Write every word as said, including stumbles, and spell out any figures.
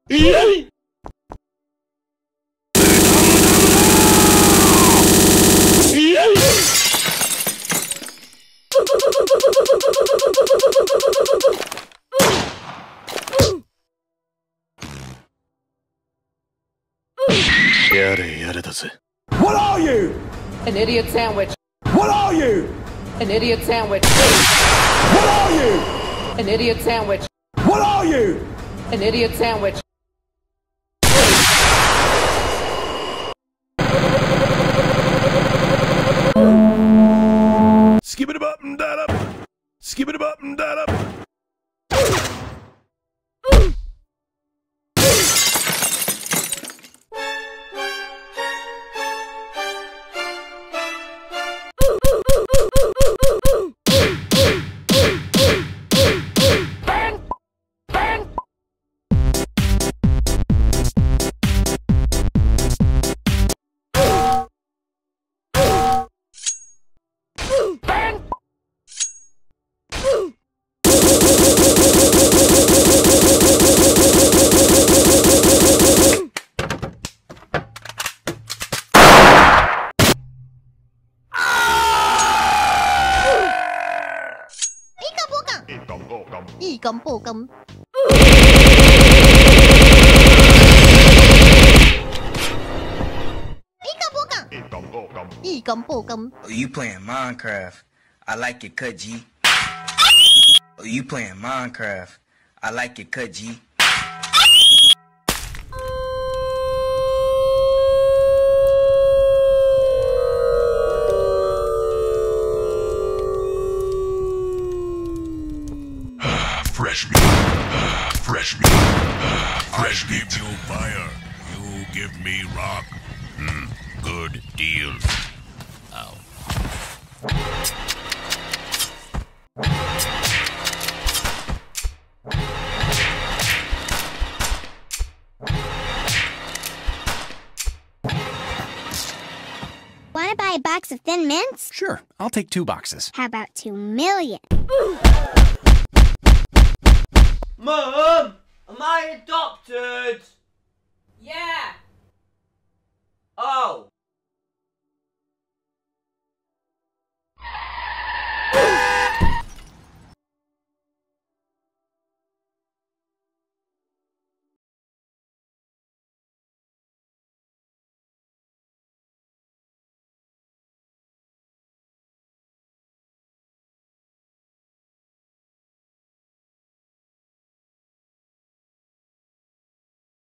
Yay! What are you? An idiot sandwich. What are you? An idiot sandwich. What are you? An idiot sandwich. What are you? An idiot sandwich. Skip it up and that up. Skip it up and that up. Ý cầm bồ cầm. Ý cầm bồ cầm. Ý cầm bồ cầm. Oh, you playing Minecraft? I like your cut, G. Oh, you playing Minecraft? I like your cut, G. Fresh meat. Fresh meat. Fresh I meat. give you fire. You give me rock. Hmm, good deal. Ow. Wanna buy a box of Thin Mints? Sure, I'll take two boxes. How about two million? Mum, am I adopted? Yeah. Oh.